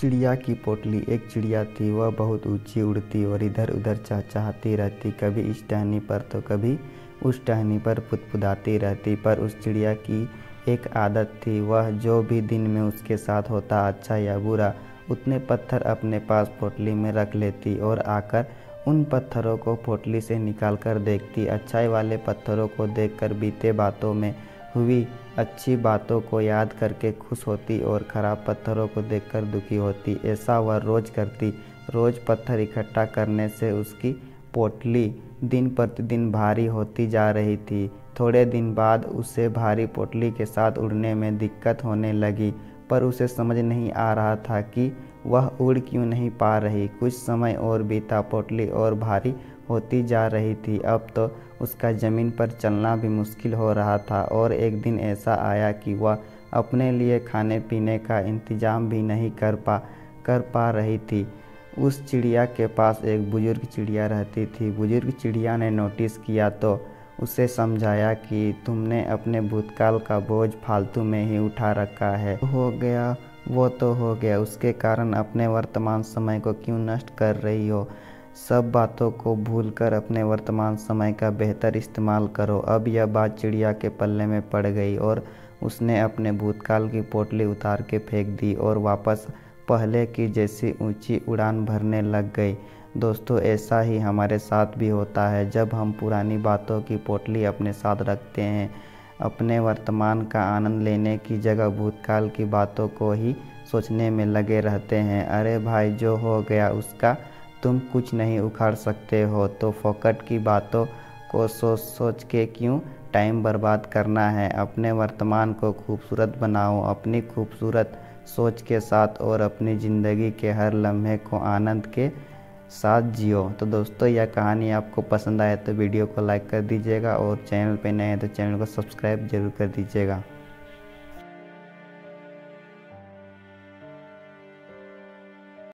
चिड़िया की पोटली। एक चिड़िया थी, वह बहुत ऊंची उड़ती और इधर उधर चहचहाती रहती, कभी इस टहनी पर तो कभी उस टहनी पर फुदफुदाती रहती। पर उस चिड़िया की एक आदत थी, वह जो भी दिन में उसके साथ होता, अच्छा या बुरा, उतने पत्थर अपने पास पोटली में रख लेती और आकर उन पत्थरों को पोटली से निकाल कर देखती। अच्छाई वाले पत्थरों को देखकर बीते बातों में हुई अच्छी बातों को याद करके खुश होती और ख़राब पत्थरों को देखकर दुखी होती। ऐसा वह रोज़ करती। रोज़ पत्थर इकट्ठा करने से उसकी पोटली दिन प्रतिदिन भारी होती जा रही थी। थोड़े दिन बाद उसे भारी पोटली के साथ उड़ने में दिक्कत होने लगी, पर उसे समझ नहीं आ रहा था कि वह उड़ क्यों नहीं पा रही। कुछ समय और बीता, पोटली और भारी होती जा रही थी। अब तो उसका ज़मीन पर चलना भी मुश्किल हो रहा था और एक दिन ऐसा आया कि वह अपने लिए खाने पीने का इंतज़ाम भी नहीं कर पा रही थी। उस चिड़िया के पास एक बुजुर्ग चिड़िया रहती थी। बुजुर्ग चिड़िया ने नोटिस किया तो उसे समझाया कि तुमने अपने भूतकाल का बोझ फालतू में ही उठा रखा है। हो गया वो तो हो गया, उसके कारण अपने वर्तमान समय को क्यों नष्ट कर रही हो। सब बातों को भूलकर अपने वर्तमान समय का बेहतर इस्तेमाल करो। अब यह बात चिड़िया के पल्ले में पड़ गई और उसने अपने भूतकाल की पोटली उतार के फेंक दी और वापस पहले की जैसी ऊंची उड़ान भरने लग गई। दोस्तों, ऐसा ही हमारे साथ भी होता है। जब हम पुरानी बातों की पोटली अपने साथ रखते हैं, अपने वर्तमान का आनंद लेने की जगह भूतकाल की बातों को ही सोचने में लगे रहते हैं। अरे भाई, जो हो गया उसका तुम कुछ नहीं उखाड़ सकते हो, तो फोकट की बातों को सोच सोच के क्यों टाइम बर्बाद करना है। अपने वर्तमान को खूबसूरत बनाओ अपनी खूबसूरत सोच के साथ और अपनी ज़िंदगी के हर लम्हे को आनंद के साथ जियो। तो दोस्तों, यह कहानी आपको पसंद आए तो वीडियो को लाइक कर दीजिएगा और चैनल पे नए हैं तो चैनल को सब्सक्राइब जरूर कर दीजिएगा।